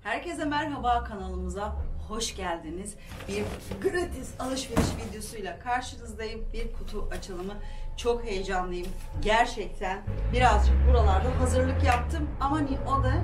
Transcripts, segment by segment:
Herkese merhaba, kanalımıza hoş geldiniz. Bir gratis alışveriş videosuyla karşınızdayım. Bir kutu açılımı. Çok heyecanlıyım. Gerçekten birazcık buralarda hazırlık yaptım. Ama o da...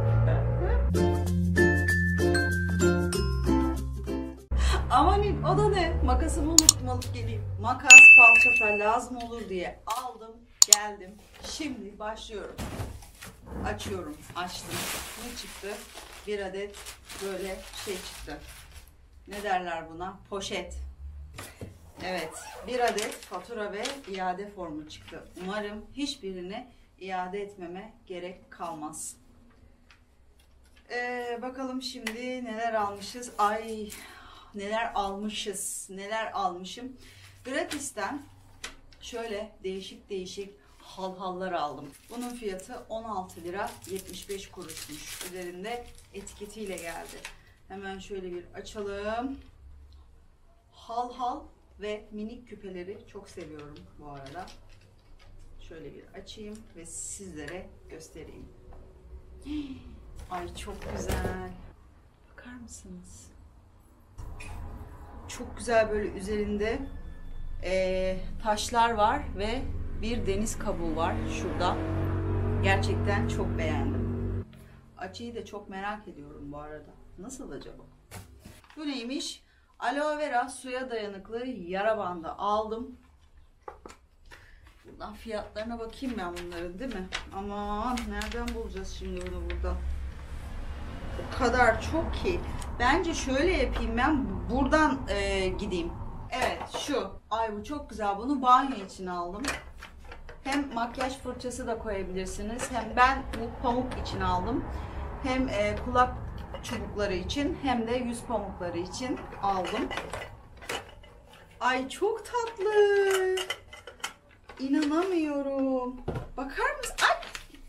Amanin o da ne? Makasımı unuttum, alıp geleyim. Makas, falçata lazım olur diye aldım, geldim. Şimdi başlıyorum. Açıyorum, açtım. Ne çıktı? Bir adet böyle şey çıktı. Ne derler buna? Poşet. Evet, bir adet fatura ve iade formu çıktı. Umarım hiçbirini iade etmeme gerek kalmaz. Bakalım şimdi neler almışız. Ay, neler almışız, neler almışım. Gratis'ten şöyle değişik değişik halhallar aldım. Bunun fiyatı 16 lira 75 kuruşmuş. Üzerinde etiketiyle geldi. Hemen şöyle bir açalım. Halhal ve minik küpeleri çok seviyorum bu arada. Şöyle bir açayım ve sizlere göstereyim. Ay çok güzel. Bakar mısınız? Çok güzel, böyle üzerinde taşlar var ve bir deniz kabuğu var şurada. Gerçekten çok beğendim. Açıyı da çok merak ediyorum bu arada. Nasıl acaba? Bu neymiş? Aloe vera suya dayanıklı yara bandı aldım. Buradan fiyatlarına bakayım ben bunların, değil mi? Aman nereden bulacağız şimdi bunu buradan? O kadar çok ki. Bence şöyle yapayım, ben buradan gideyim. Evet şu. Ay bu çok güzel. Bunu banyo için aldım. Hem makyaj fırçası da koyabilirsiniz. Hem ben bu pamuk için aldım. Hem kulak çubukları için hem de yüz pamukları için aldım. Ay çok tatlı. İnanamıyorum. Bakar mısın? Ay.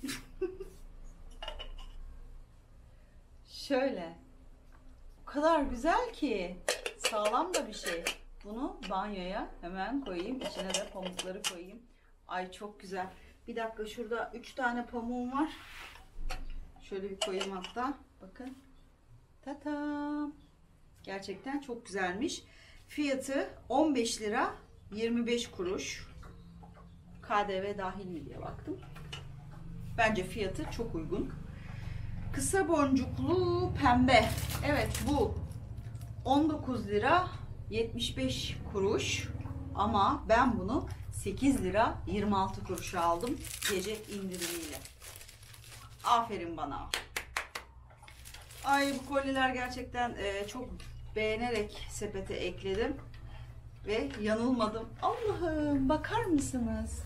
Şöyle. O kadar güzel ki. Sağlam da bir şey. Bunu banyoya hemen koyayım. İçine de pamukları koyayım. Ay çok güzel. Bir dakika, şurada 3 tane pamuğum var. Şöyle bir koyayım hatta. Bakın. Tatam. Gerçekten çok güzelmiş. Fiyatı 15 lira 25 kuruş. KDV dahil mi diye baktım. Bence fiyatı çok uygun. Kısa boncuklu pembe. Evet bu 19 lira 75 kuruş. Ama ben bunu 8 lira 26 kuruşa aldım. Gece indirimiyle. Aferin bana. Ay bu kolyeler gerçekten çok beğenerek sepete ekledim. Ve yanılmadım. Allah'ım bakar mısınız?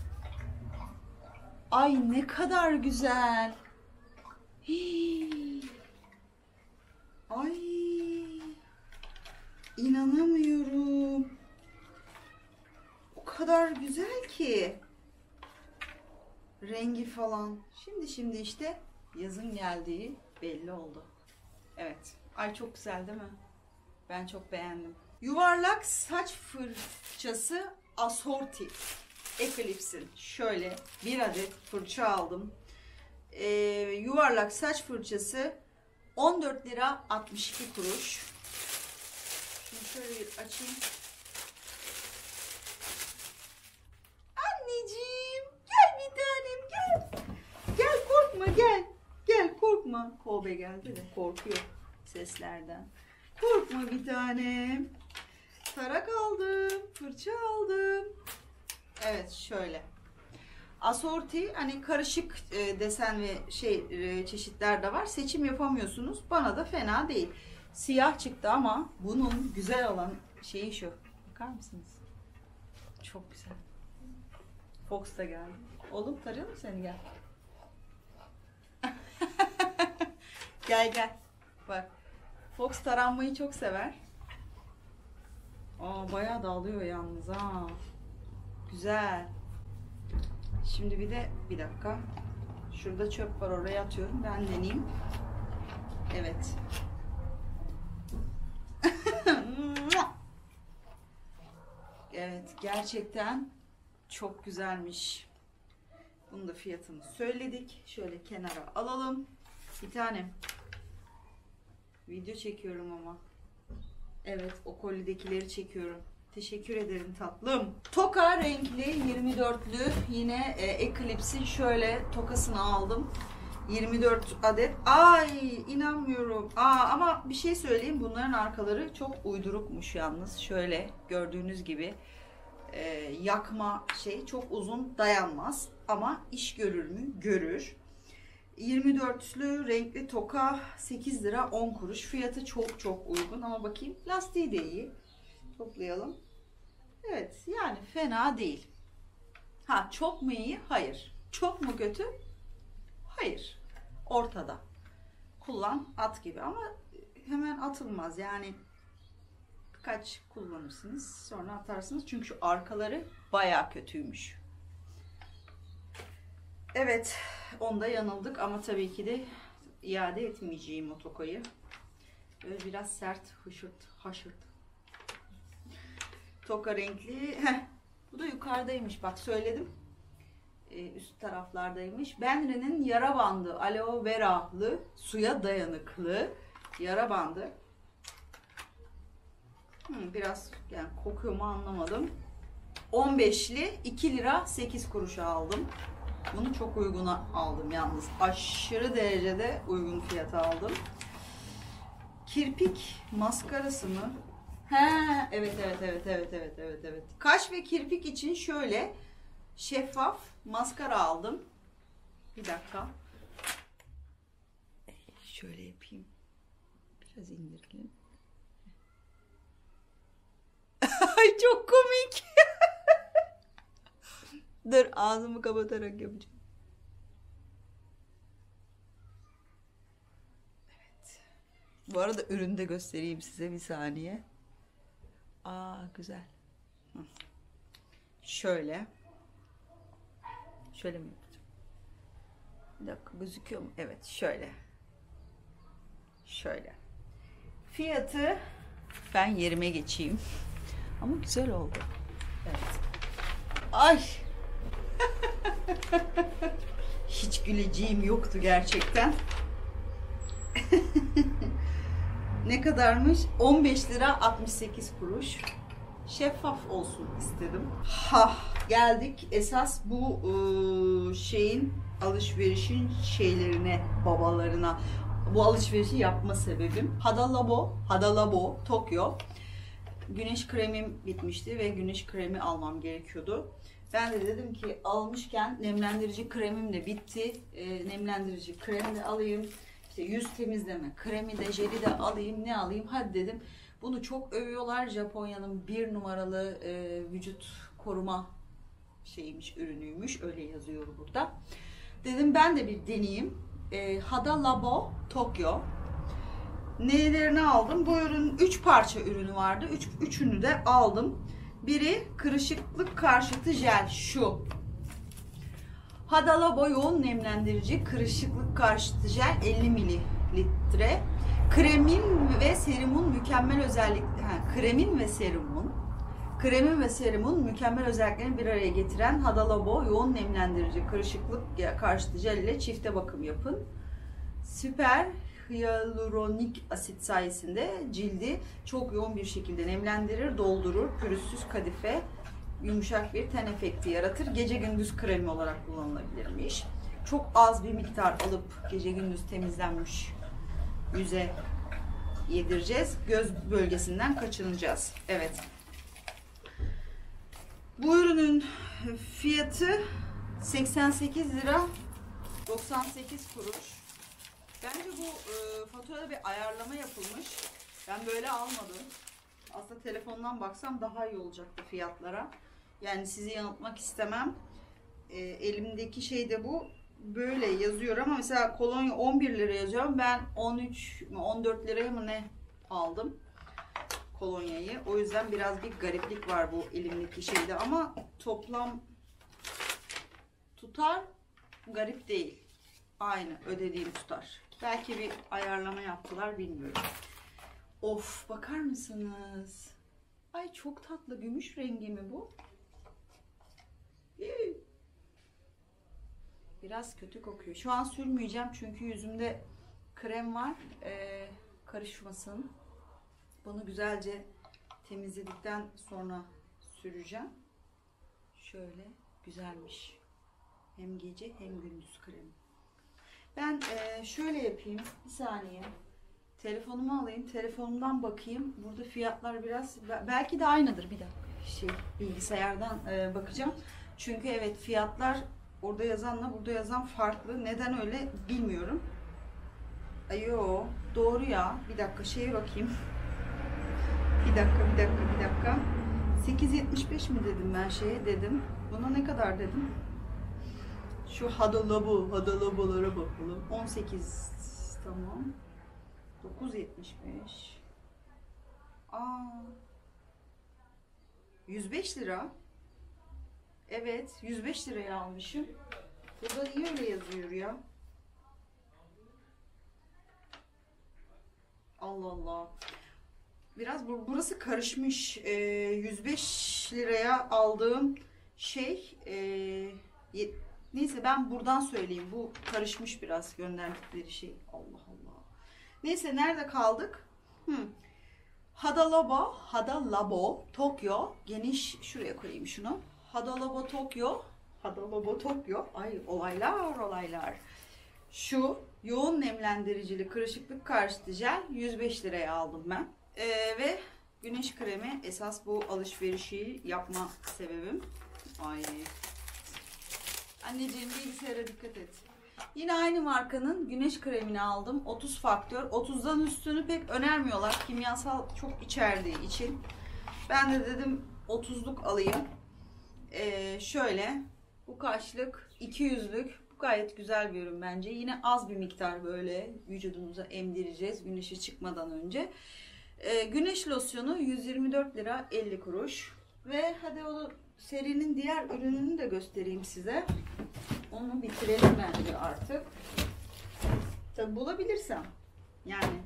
Ay ne kadar güzel. Hii. Ay inanamıyorum. O kadar güzel ki. Rengi falan. Şimdi işte yazın geldiği belli oldu. Evet. Ay çok güzel değil mi? Ben çok beğendim. Yuvarlak saç fırçası Assorti Eclipse'in. Şöyle bir adet fırça aldım. Yuvarlak saç fırçası 14 lira 62 kuruş. Şimdi şöyle bir açayım. Anneciğim gel bir tanem gel. Gel korkma gel. Gel korkma. Kobe geldi de korkuyor seslerden. Korkma bir tanem. Tarak aldım. Fırça aldım. Evet şöyle. Assorti hani karışık desen ve çeşitler de var. Seçim yapamıyorsunuz. Bana da fena değil. Siyah çıktı ama bunun güzel olan şeyi şu. Bakar mısınız? Çok güzel. Fox da geldi. Oğlum tarıyor mu seni, gel. Gel gel. Bak. Fox taranmayı çok sever. Aa bayağı dağılıyor yalnız ha. Güzel. Şimdi bir dakika. Şurada çöp var, oraya atıyorum. Ben deneyeyim. Evet. Evet gerçekten çok güzelmiş. Bunun da fiyatını söyledik. Şöyle kenara alalım. Bir tane Video çekiyorum ama. Evet, o kolidekileri çekiyorum. Teşekkür ederim tatlım. Toka renkli 24'lü yine Eclipse'in şöyle tokasını aldım. 24 adet. Ay inanmıyorum. Ama bir şey söyleyeyim. Bunların arkaları çok uydurukmuş yalnız. Şöyle gördüğünüz gibi yakma şey çok uzun dayanmaz. Ama iş görür mü? Görür. 24'lü renkli toka 8 lira 10 kuruş. Fiyatı çok çok uygun ama bakayım lastiği de iyi. Toplayalım. Evet yani fena değil. Ha çok mu iyi? Hayır. Çok mu kötü? Hayır. Ortada. Kullan at gibi ama hemen atılmaz. Yani birkaç kullanırsınız sonra atarsınız. Çünkü şu arkaları baya kötüymüş. Evet. Onda yanıldık ama tabii ki de iade etmeyeceğim o tokayı. Böyle biraz sert, haşırt. Toka renkli. Bu da yukarıdaymış. Bak söyledim. Üst taraflardaymış. Benri'nin yara bandı. Aloe veralı, suya dayanıklı yara bandı. Biraz yani kokuyor mu anlamadım. 15'li 2 lira 8 kuruşa aldım. Bunu çok uyguna aldım yalnız. Aşırı derecede uygun fiyata aldım. Kirpik maskarası mı? Evet. Kaş ve kirpik için şöyle şeffaf maskara aldım. Bir dakika. Şöyle yapayım. Biraz indirelim. Ay çok komik. Dur ağzımı kapatarak yapacağım. Evet. Bu arada ürünü de göstereyim size bir saniye. Güzel. Şöyle. Şöyle mi yapacağım? Bir dakika gözüküyor mu? Evet şöyle. Şöyle. Fiyatı ben yerime geçeyim. Ama güzel oldu. Evet. Ay. Hiç güleceğim yoktu gerçekten. Ne kadarmış? 15 lira 68 kuruş. Şeffaf olsun istedim. Geldik esas bu şeyin alışverişin şeylerine, babalarına. Bu alışverişi yapma sebebim Hada Labo Tokyo. Güneş kremim bitmişti ve güneş kremi almam gerekiyordu. Ben de dedim ki almışken nemlendirici kremim de bitti. Nemlendirici krem de alayım. İşte yüz temizleme kremi de jeli de alayım. Ne alayım? Hadi dedim. Bunu çok övüyorlar. Japonya'nın 1 numaralı vücut koruma şeymiş, ürünüymüş. Öyle yazıyor burada. Dedim ben de bir deneyeyim. Hada Labo Tokyo. Nelerini aldım? Bu ürün 3 parça ürünü vardı. Üçünü de aldım. Biri kırışıklık karşıtı jel şu. Hada Labo yoğun nemlendirici kırışıklık karşıtı jel 50 mililitre. Kremin ve serumun mükemmel mükemmel özelliklerini bir araya getiren Hada Labo yoğun nemlendirici kırışıklık karşıtı jel ile çifte bakım yapın. Süper hyaluronik asit sayesinde cildi çok yoğun bir şekilde nemlendirir, doldurur, pürüzsüz kadife, yumuşak bir ten efekti yaratır. Gece gündüz kremi olarak kullanılabilirmiş. Çok az bir miktar alıp gece gündüz temizlenmiş yüze yedireceğiz. Göz bölgesinden kaçınacağız. Evet. Bu ürünün fiyatı 88 lira 98 kuruş. Bence bu faturada bir ayarlama yapılmış. Ben böyle almadım. Aslında telefondan baksam daha iyi olacaktı fiyatlara. Yani sizi yanıltmak istemem. Elimdeki şey de bu. Böyle yazıyor ama mesela kolonya 11 lira yazıyor. Ben 13 mi 14 liraya mı ne aldım kolonyayı. O yüzden biraz bir gariplik var bu elimdeki şeyde ama toplam tutar, garip değil. Aynı ödediğim tutar. Belki bir ayarlama yaptılar bilmiyorum. Of bakar mısınız? Ay çok tatlı gümüş rengi mi bu? Biraz kötü kokuyor. Şu an sürmeyeceğim çünkü yüzümde krem var. karışmasın. Bunu güzelce temizledikten sonra süreceğim. Şöyle güzelmiş. Hem gece hem gündüz kremi. Ben şöyle yapayım. Bir saniye. Telefonumu alayım. Telefonumdan bakayım. Burada fiyatlar biraz belki de aynıdır. Bir dakika. Bilgisayardan bakacağım. Çünkü evet fiyatlar orada yazanla burada yazan farklı. Neden öyle bilmiyorum. Yo doğru ya. Bir dakika şeye bakayım. Bir dakika. 8.75 mi dedim ben şeye dedim. Buna ne kadar dedim? Şu hadalabolara bakalım. 18 tamam. 9.75. Aa. 105 lira. Evet, 105 liraya almışım. Burada niye öyle yazıyor ya? Allah Allah. Biraz burası karışmış. 105 liraya aldığım şey neyse ben buradan söyleyeyim. Bu karışmış biraz gönderdikleri şey. Allah Allah. Neyse nerede kaldık? Hadalabo Tokyo geniş şuraya koyayım şunu. Hadalabo Tokyo. Ay olaylar. Şu yoğun nemlendiricili kırışıklık karşıtı jel 105 liraya aldım ben. Ve güneş kremi esas bu alışverişi yapma sebebim. Ay. Anneciğim bilgisayara dikkat et. Yine aynı markanın güneş kremini aldım. 30 faktör. 30'dan üstünü pek önermiyorlar. Kimyasal çok içerdiği için. Ben de dedim 30'luk alayım. Şöyle. Bu kaçlık? 200'lük. Bu gayet güzel bir ürün bence. Yine az bir miktar böyle vücudumuza emdireceğiz güneşe çıkmadan önce. Güneş losyonu 124 lira 50 kuruş. Ve hadi o serinin diğer ürününü de göstereyim size. Onu bitirelim bence artık. Tabi bulabilirsem. Yani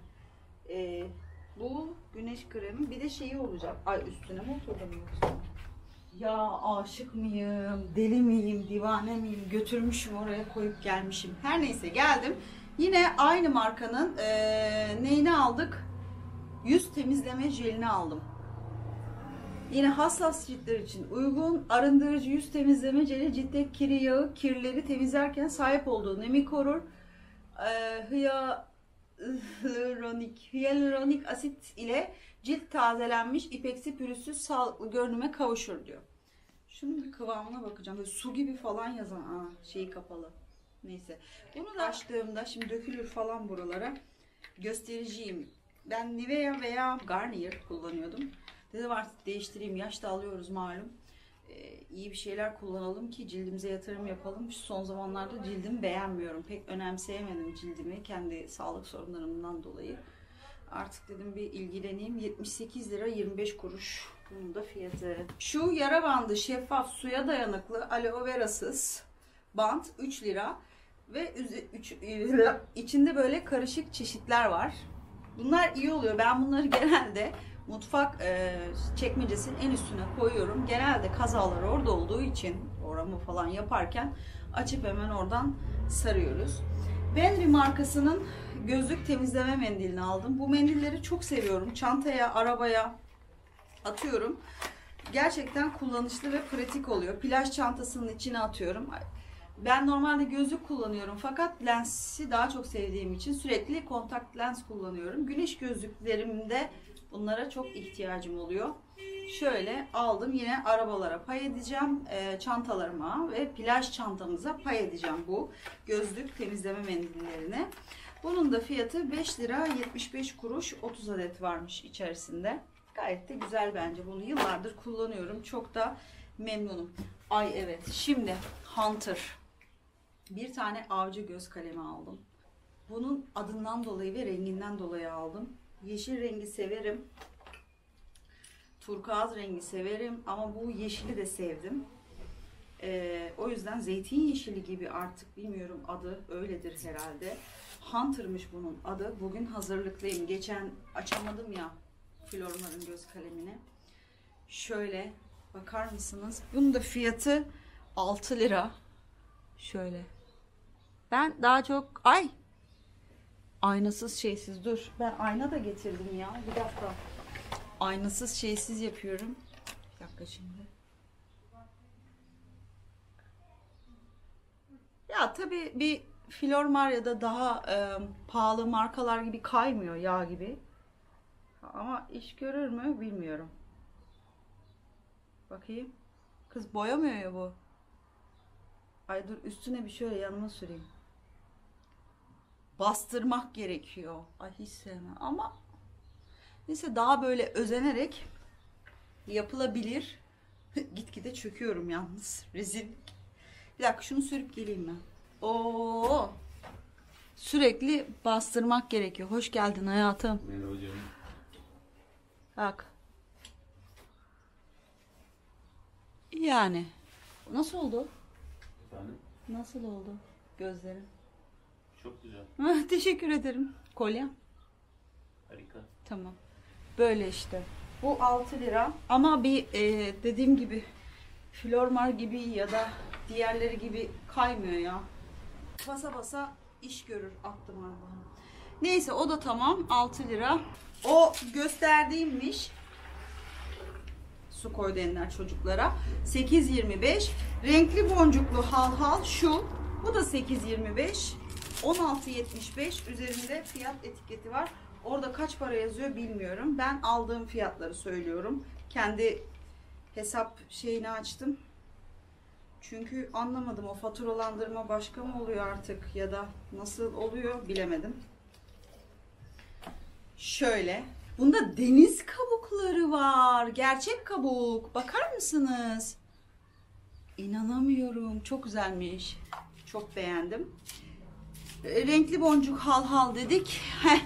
bu güneş kremi bir de şeyi olacak. Ay üstüne mi oturdum yoksa? Ya aşık mıyım, deli miyim, divane miyim, götürmüşüm oraya koyup gelmişim. Her neyse geldim. Yine aynı markanın neyini aldık? Yüz temizleme jelini aldım. Yine hassas ciltler için uygun arındırıcı yüz temizleme jeli ciltte kiri yağı, kirleri temizlerken sahip olduğu nemi korur. Hyaluronik asit ile cilt tazelenmiş, ipeksi pürüzsüz sağlıklı görünüme kavuşur diyor. Şunun bir kıvamına bakacağım. Böyle su gibi falan yazan. Şeyi kapalı. Neyse. Bunu da açtığımda şimdi dökülür falan buralara. Göstereceğim. Ben Nivea veya Garnier kullanıyordum. Dedim artık değiştireyim. Yaş da alıyoruz malum. İyi bir şeyler kullanalım ki cildimize yatırım yapalım. Şu son zamanlarda cildimi beğenmiyorum. Pek önemseyemedim cildimi kendi sağlık sorunlarımdan dolayı. Artık dedim bir ilgileneyim. 78 lira 25 kuruş. Bunun da fiyatı. Şu yara bandı şeffaf suya dayanıklı aloe verasız bant 3 lira. Ve içinde böyle karışık çeşitler var. Bunlar iyi oluyor. Ben bunları genelde mutfak çekmecesinin en üstüne koyuyorum. Genelde kazalar orada olduğu için orama falan yaparken açıp hemen oradan sarıyoruz. Benri markasının gözlük temizleme mendilini aldım. Bu mendilleri çok seviyorum. Çantaya, arabaya atıyorum. Gerçekten kullanışlı ve pratik oluyor. Plaj çantasının içine atıyorum. Ben normalde gözlük kullanıyorum fakat lensi daha çok sevdiğim için sürekli kontak lens kullanıyorum. Güneş gözlüklerimde bunlara çok ihtiyacım oluyor. Şöyle aldım, yine arabalara pay edeceğim, çantalarıma ve plaj çantamıza pay edeceğim bu gözlük temizleme mendillerini. Bunun da fiyatı 5 lira 75 kuruş, 30 adet varmış içerisinde. Gayet de güzel bence, bunu yıllardır kullanıyorum, çok da memnunum. Ay evet, şimdi Hunter bir tane avcı göz kalemi aldım. Bunun adından dolayı ve renginden dolayı aldım. Yeşil rengi severim. Turkuaz rengi severim ama bu yeşili de sevdim. O yüzden zeytin yeşili gibi, artık bilmiyorum adı öyledir herhalde. Hunter'mış bunun adı. Bugün hazırlıklıyım. Geçen açamadım ya Flormar'ın göz kalemini. Şöyle bakar mısınız? Bunun da fiyatı 6 lira. Şöyle. Ben daha çok Aynasız şeysiz. Dur. Ben ayna da getirdim ya. Bir dakika. Aynasız şeysiz yapıyorum. Bir dakika şimdi. Ya tabii bir Flormar ya da daha pahalı markalar gibi kaymıyor yağ gibi. Ama iş görür mü bilmiyorum. Bakayım. Kız boyamıyor ya bu. Ay dur üstüne bir şöyle yanıma süreyim. Bastırmak gerekiyor. Ay hiç sevmem ama neyse daha böyle özenerek yapılabilir. Gitgide çöküyorum yalnız. Rezillik. Bir dakika şunu sürüp geleyim ben. Oo. Sürekli bastırmak gerekiyor. Hoş geldin hayatım. Merhaba canım. Bak. Yani. Nasıl oldu? Efendim? Nasıl oldu gözlerin? Çok güzel. Teşekkür ederim. Kolyem. Harika. Tamam. Böyle işte. Bu 6 lira. Ama bir dediğim gibi Flormar gibi ya da diğerleri gibi kaymıyor ya. Basa basa iş görür aklım Allah'ım. Neyse o da tamam. 6 lira. O gösterdiğimmiş. Su koy denilen çocuklara. 8.25. Renkli boncuklu hal şu. Bu da 8.25. 16.75 üzerinde fiyat etiketi var. Orada kaç para yazıyor bilmiyorum. Ben aldığım fiyatları söylüyorum. Kendi hesap şeyini açtım. Çünkü anlamadım o faturalandırma başka mı oluyor artık ya da nasıl oluyor bilemedim. Şöyle. Bunda deniz kabukları var. Gerçek kabuk. Bakar mısınız? İnanamıyorum. Çok güzelmiş. Çok beğendim. Renkli boncuk hal dedik. Heh.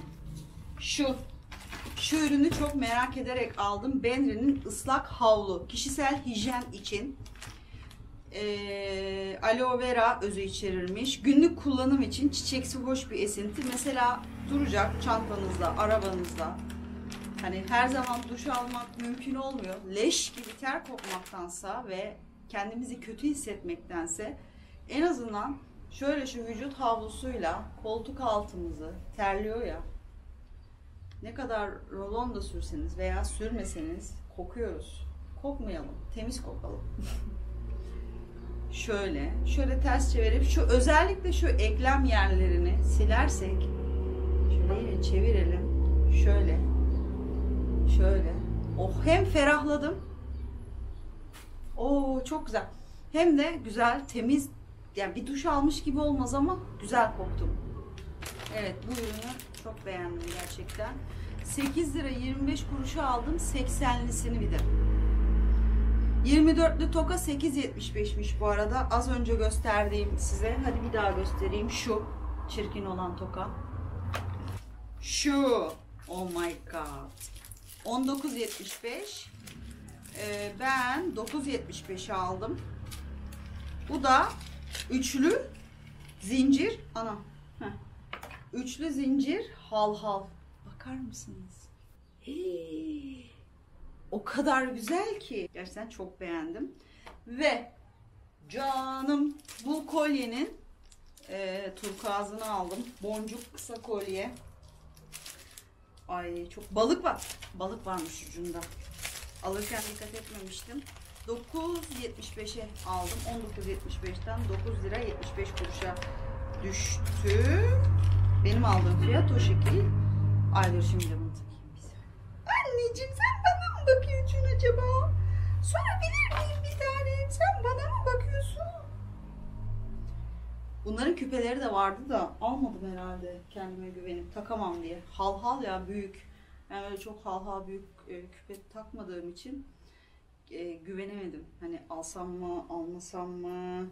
Şu ürünü çok merak ederek aldım. Benri'nin ıslak havlu. Kişisel hijyen için. Aloe vera özü içerirmiş. Günlük kullanım için çiçeksi hoş bir esinti. Mesela duracak çantanızda, arabanızda. Hani her zaman duş almak mümkün olmuyor. Leş gibi ter kokmaktansa ve kendimizi kötü hissetmektense en azından şöyle şu vücut havlusuyla koltuk altımızı terliyor ya. Ne kadar rolon da sürseniz veya sürmeseniz kokuyoruz. Kokmayalım, temiz kokalım. Şöyle ters çevirip özellikle şu eklem yerlerini silersek şöyle çevirelim. Şöyle. Oh hem ferahladım. Oo çok güzel. Hem de güzel, temiz. Yani bir duş almış gibi olmaz ama güzel koktum. Evet bu ürünü çok beğendim gerçekten. 8 lira 25 kuruşa aldım 80'lisini bir de. 24'lü toka 8.75'miş bu arada. Az önce gösterdiğim size. Hadi bir daha göstereyim. Şu çirkin olan toka. Şu. Oh my god. 19.75. Ben 9.75'e aldım. Bu da üçlü zincir. Ana. Heh. Üçlü zincir hal. Bakar mısınız? Hii. O kadar güzel ki. Gerçekten çok beğendim. Ve canım bu kolyenin turkuazını aldım. Boncuk kısa kolye. Ay çok balık var. Balık varmış ucunda. Alırken dikkat etmemiştim. 9.75'e aldım. 19.75'ten 9 lira 75 kuruşa düştü. Benim aldığım fiyat o şekil. Ay dur şimdi bunu takayım bize. Anneciğim sen bana mı bakıyorsun acaba? Sorabilir miyim bir tane? Sen bana mı bakıyorsun? Bunların küpeleri de vardı da almadım herhalde kendime güvenip takamam diye. Hal ya büyük. Yani öyle çok hal büyük küpe takmadığım için güvenemedim. Hani alsam mı almasam mı?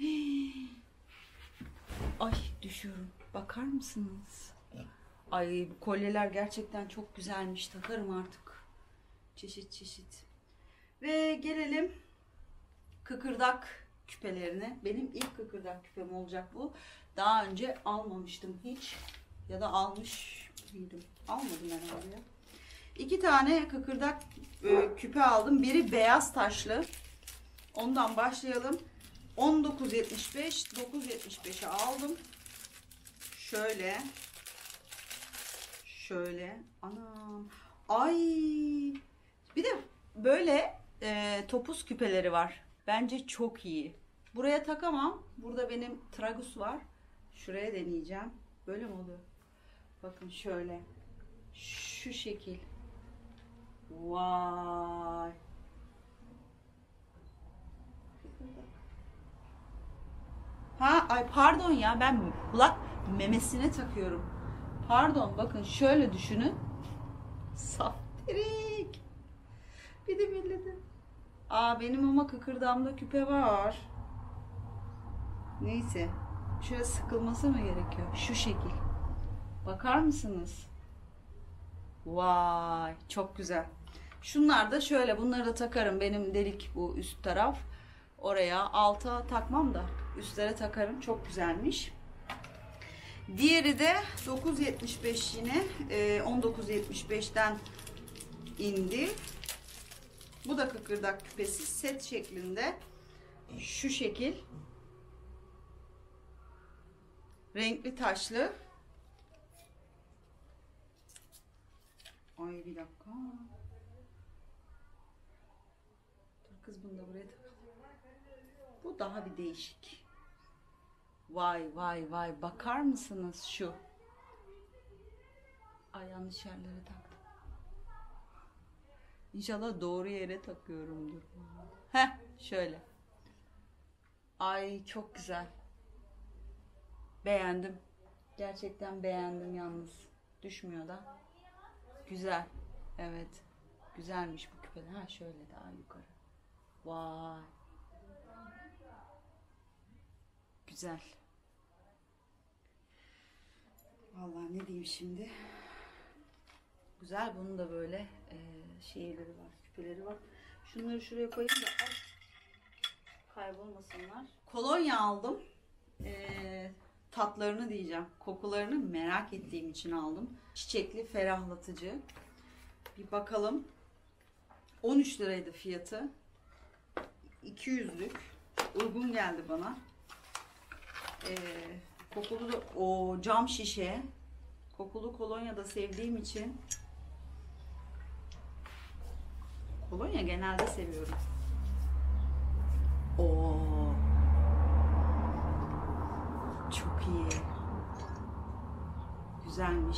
Ay düşüyorum. Bakar mısınız? Ay bu kolyeler gerçekten çok güzelmiş. Takarım artık. Çeşit. Ve gelelim kıkırdak küpelerine. Benim ilk kıkırdak küpem olacak bu. Daha önce almamıştım hiç. Ya da almış mıydım? Almadım herhalde ya. 2 tane kıkırdak küpe aldım. Biri beyaz taşlı. Ondan başlayalım. 19.75 9.75'e aldım. Şöyle Şöyle. Anam. Ay. Bir de böyle topuz küpeleri var. Bence çok iyi. Buraya takamam. Burada benim tragus var. Şuraya deneyeceğim. Böyle mi oluyor? Bakın şöyle. Şu şekil. Vay. Ha, ay pardon ya, ben kulak memesine takıyorum. Pardon, bakın şöyle düşünün. Saftirik. Bir de millete. Aa, benim ama kıkırdağımda küpe var. Neyse. Şöyle sıkılması mı gerekiyor? Şu şekil. Bakar mısınız? Vay, çok güzel. Şunlar da şöyle, bunları da takarım. Benim delik bu üst taraf. Oraya alta takmam da üstlere takarım. Çok güzelmiş. Diğeri de 9.75 yine. 19.75'ten indi. Bu da kıkırdak küpesi set şeklinde. Şu şekil. Renkli taşlı. Ay bir dakika. Dur kız, bunu da buraya takalım. Bu daha bir değişik. Vay vay vay, bakar mısınız şu? Ay, yanlış yerlere taktım. İnşallah doğru yere takıyorumdur. Heh, şöyle. Ay çok güzel. Beğendim. Gerçekten beğendim yalnız. Düşmüyor da. Güzel. Evet. Güzelmiş bu küpeler. Ha, şöyle daha yukarı. Vay. Güzel. Vallahi ne diyeyim şimdi. Güzel. Bunun da böyle şeyleri var. Küpeleri var. Şunları şuraya koyayım da kaybolmasınlar. Kolonya aldım. Tatlarını diyeceğim. Kokularını merak ettiğim için aldım. Çiçekli ferahlatıcı. Bir bakalım. 13 liraydı fiyatı. 200'lük. Uygun geldi bana. Kokulu da o cam şişe. Kokulu kolonya da sevdiğim için. Kolonya genelde seviyorum. Oo. Çok iyi. Güzelmiş.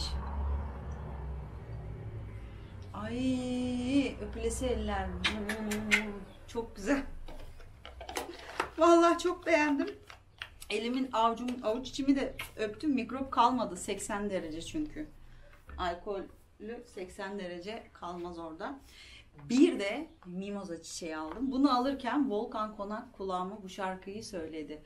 Ay, öpülesi eller. Çok güzel. Vallahi çok beğendim. Elimin avuç içimi de öptüm. Mikrop kalmadı. 80 derece çünkü. Alkollü 80 derece kalmaz orada. Bir de mimoza çiçeği aldım. Bunu alırken Volkan Konak kulağıma bu şarkıyı söyledi.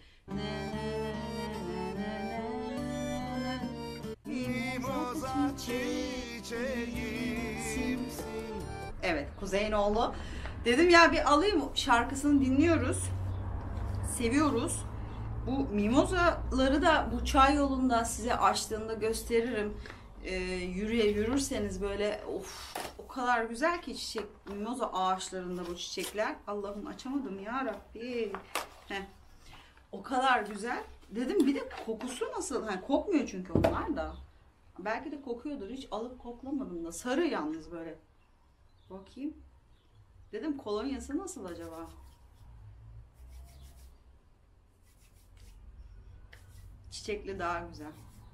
Mimoza çiçeğimsin. Evet, Kuzeyinoğlu. Dedim ya bir alayım, şarkısını dinliyoruz. Seviyoruz. Bu mimozaları da bu çay yolunda size açtığında gösteririm. Yürürseniz böyle o kadar güzel ki çiçek, mimoza ağaçlarında bu çiçekler. Allah'ım açamadım ya Rabbi. O kadar güzel. Dedim bir de kokusu nasıl? Hani kokmuyor çünkü onlar da. Belki de kokuyordur. Hiç alıp koklamadım da. Sarı yalnız böyle. Bakayım. Dedim kolonyası nasıl acaba? Çiçekli daha güzel.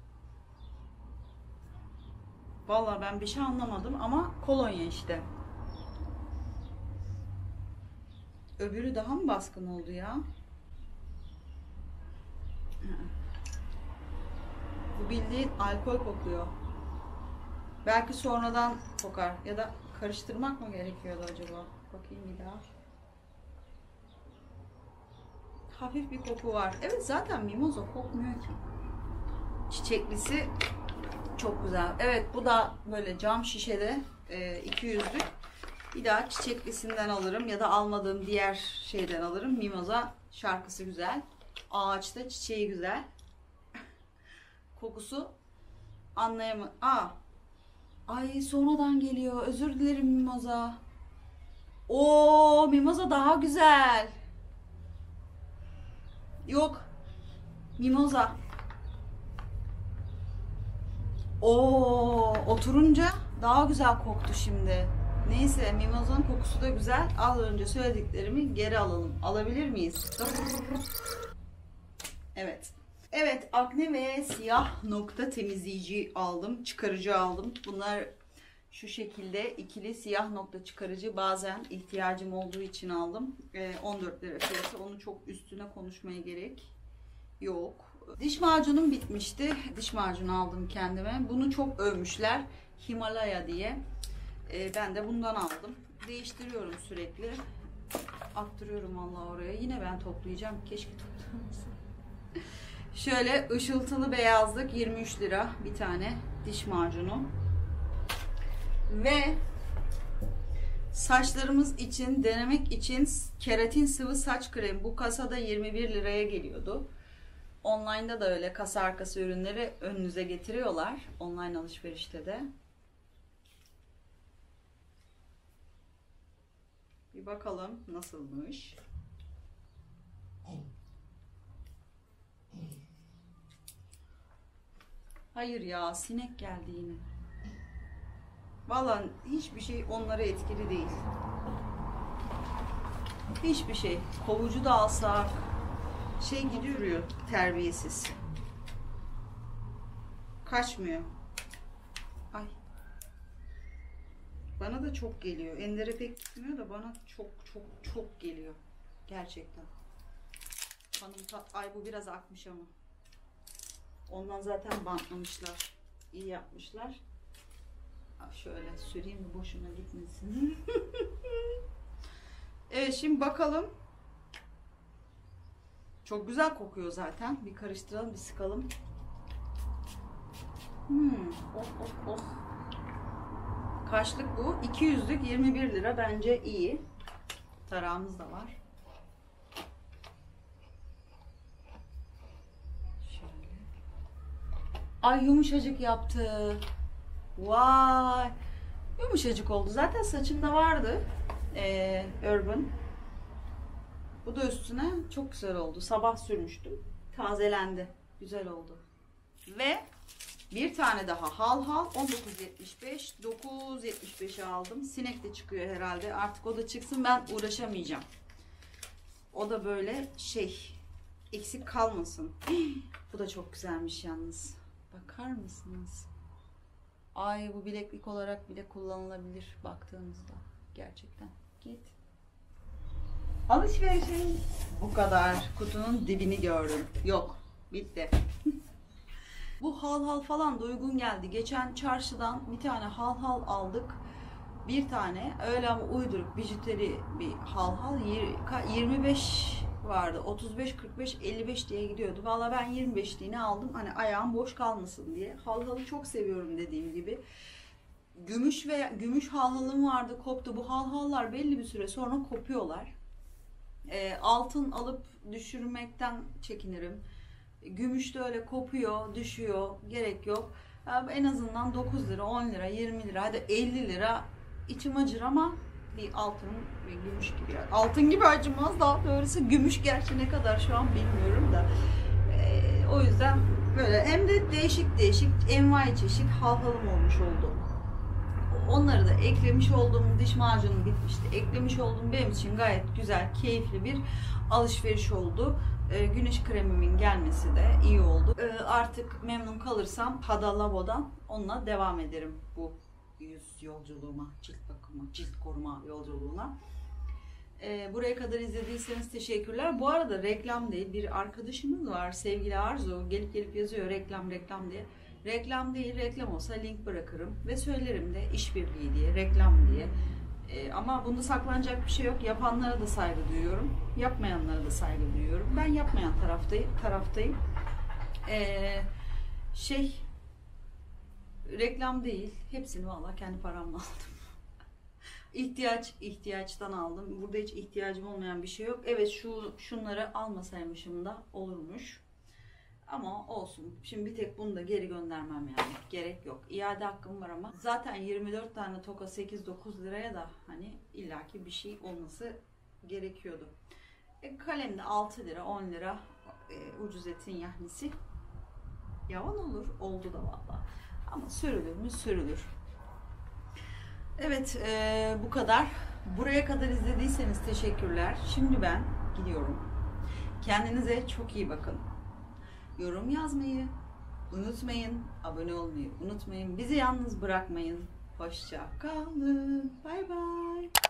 Vallahi ben bir şey anlamadım ama kolonya işte. Öbürü daha mı baskın oldu ya? Bu bildiğin alkol kokuyor. Belki sonradan kokar ya da karıştırmak mı gerekiyordu acaba? Bakayım bir daha. Hafif bir koku var. Evet, zaten mimoza kokmuyor ki. Çiçeklisi çok güzel. Evet, bu da böyle cam şişede 200'lük. Bir daha çiçeklisinden alırım ya da almadığım diğer şeyden alırım. Mimoza şarkısı güzel. Ağaçta çiçeği güzel. Kokusu anlayamadım. Ay sonradan geliyor. Özür dilerim mimoza. Oo, mimoza daha güzel. Yok. Mimoza. Oo, oturunca daha güzel koktu şimdi. Neyse, mimozanın kokusu da güzel. Az önce söylediklerimi geri alalım. Alabilir miyiz? Evet. Evet, akne ve siyah nokta temizleyici aldım. Çıkarıcı aldım. Bunlar şu şekilde ikili siyah nokta çıkarıcı, bazen ihtiyacım olduğu için aldım. 14 lira fiyatı. Onu çok üstüne konuşmaya gerek yok. Diş macunum bitmişti. Diş macunu aldım kendime. Bunu çok övmüşler. Himalaya diye. Ben de bundan aldım. Değiştiriyorum sürekli. Attırıyorum vallahi oraya. Yine ben toplayacağım. Keşke toplamasam. Şöyle ışıltılı beyazlık 23 lira bir tane diş macunu. Ve saçlarımız için denemek için keratin sıvı saç kremi. Bu kasada 21 liraya geliyordu. Online'da da öyle kasa arkası ürünleri önünüze getiriyorlar. Online alışverişte de. Bir bakalım nasılmış. Hayır ya, sinek geldi yine. Vallahi hiçbir şey onlara etkili değil. Hiçbir şey. Kovucu da alsak gidiyor, terbiyesiz. Kaçmıyor. Ay. Bana da çok geliyor. Ender'e pek gitmiyor da bana çok geliyor. Gerçekten. Ay bu biraz akmış ama. Ondan zaten bantlamışlar. İyi yapmışlar. Şöyle süreyim mi boşuna gitmesin. Evet, şimdi bakalım. Çok güzel kokuyor zaten. Bir karıştıralım, bir sıkalım. Oh. Kaçlık bu? 200'lük 21 lira. Bence iyi. Tarağımız da var. Şöyle. Ay yumuşacık yaptı. Vay. Yumuşacık oldu. Zaten saçımda vardı. Urban. Bu da üstüne çok güzel oldu. Sabah sürmüştüm. Tazelendi. Güzel oldu. Ve bir tane daha hal 19.75 9.75'e aldım. Sinek de çıkıyor herhalde. Artık o da çıksın, ben uğraşamayacağım. O da böyle eksik kalmasın. Bu da çok güzelmiş yalnız. Bakar mısınız? Ay bu bileklik olarak bile kullanılabilir baktığınızda. Gerçekten. Git. Alışverişin bu kadar. Kutunun dibini gördüm. Yok. Bitti. Bu hal falan da uygun geldi. Geçen çarşıdan bir tane hal aldık. Bir tane öyle ama uyduruk bijuteri bir hal 25 vardı. 35, 45, 55 diye gidiyordu. Valla ben 25'liğini aldım. Hani ayağım boş kalmasın diye. Halhalı çok seviyorum dediğim gibi. Gümüş halhalım vardı, koptu. Bu halhallar belli bir süre sonra kopuyorlar. Altın alıp düşürmekten çekinirim. Gümüş de öyle kopuyor, düşüyor. Gerek yok. En azından 9 lira, 10 lira, 20 lira, hadi 50 lira içim acır ama bir altın ve gümüş gibi. Altın gibi acımaz, daha doğrusu gümüş gerçi ne kadar şu an bilmiyorum da. O yüzden böyle hem de değişik envai çeşit halhalım olmuş oldu. Onları da eklemiş oldum. Diş macunum bitmişti. Eklemiş oldum. Benim için gayet güzel, keyifli bir alışveriş oldu. Güneş kremimin gelmesi de iyi oldu. Artık memnun kalırsam Hada Lavo'dan onunla devam ederim bu yüz yolculuğuma, cilt bakımı, cilt koruma yolculuğuna. Buraya kadar izlediyseniz teşekkürler. Bu arada reklam değil, bir arkadaşımız var, sevgili Arzu, gelip yazıyor reklam diye. Reklam değil, reklam olsa link bırakırım ve söylerim de işbirliği diye, reklam diye. Ama bunda saklanacak bir şey yok. Yapanlara da saygı duyuyorum. Yapmayanlara da saygı duyuyorum. Ben yapmayan taraftayım. Reklam değil. Hepsini vallahi kendi paramla aldım. İhtiyaçtan aldım. Burada hiç ihtiyacım olmayan bir şey yok. Evet, şunları almasaymışım da olurmuş. Ama olsun. Şimdi bir tek bunu da geri göndermem yani. Gerek yok. İade hakkım var ama. Zaten 24 tane toka 8-9 liraya da hani illaki bir şey olması gerekiyordu. Kalem de 6 lira 10 lira ucuz etin yahnisi. Yavan olur. Oldu da valla. Ama sürülür mü? Sürülür. Evet, bu kadar. Buraya kadar izlediyseniz teşekkürler. Şimdi ben gidiyorum. Kendinize çok iyi bakın. Yorum yazmayı unutmayın. Abone olmayı unutmayın. Bizi yalnız bırakmayın. Hoşça kalın. Bay bay.